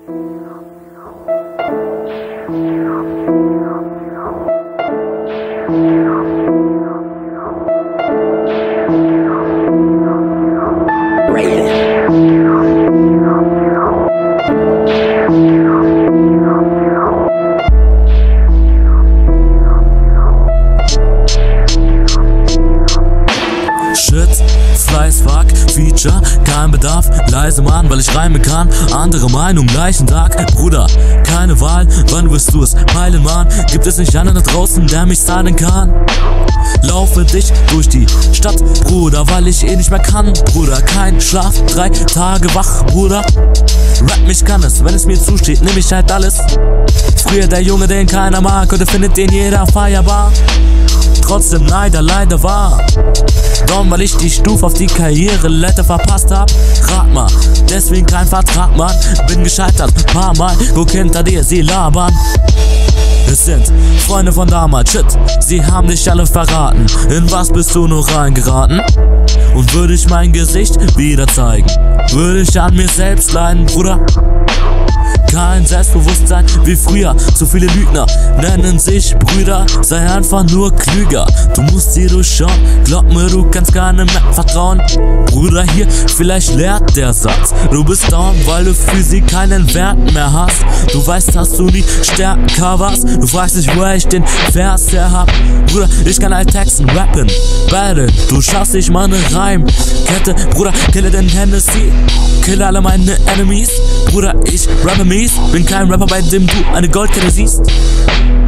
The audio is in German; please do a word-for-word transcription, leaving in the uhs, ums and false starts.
Shit, Slice, Fuck, Feature, kein Bedarf, leise Mann, weil ich reimen kann. Andere Meinung, gleichen Tag, Bruder, keine Wahl, wann wirst du es peilen, Mann? Gibt es nicht einen da draußen, der mich stylen kann? Laufe dich durch die Stadt, Bruder, weil ich eh nicht mehr kann, Bruder. Kein Schlaf, drei Tage wach, Bruder. Rap mich kann es, wenn es mir zusteht, nehm ich halt alles. Früher der Junge, den keiner mag, heute findet den jeder feierbar. Trotzdem leider, leider wahr. Darum, weil ich die Stufe auf die Karriereleiter verpasst hab. Rat mal, deswegen kein Vertrag, Mann. Bin gescheitert, paar Mal, guck hinter dir, sie labern. Es sind Freunde von damals, shit, sie haben dich alle verraten. In was bist du nur reingeraten? Und würde ich mein Gesicht wieder zeigen, würde ich an mir selbst leiden, Bruder. Kein Selbstbewusstsein wie früher, zu viele Lügner nennen sich Brüder. Sei einfach nur klüger, du musst sie durchschauen. Glaub mir, du kannst keinem mehr vertrauen. Bruder, hier, vielleicht lehrt der Satz. Du bist down, weil du für sie keinen Wert mehr hast. Du weißt, dass du nie stärker warst. Du fragst dich, woher ich den Vers her hab. Bruder, ich kann halt texten, rappen, battle. Du schaffst nicht mal ne Reimkette. Bruder, kille den Hennessy, kille alle meine Enemies. Bruder, ich rappe mies, bin kein Rapper, bei dem du eine Goldkette siehst.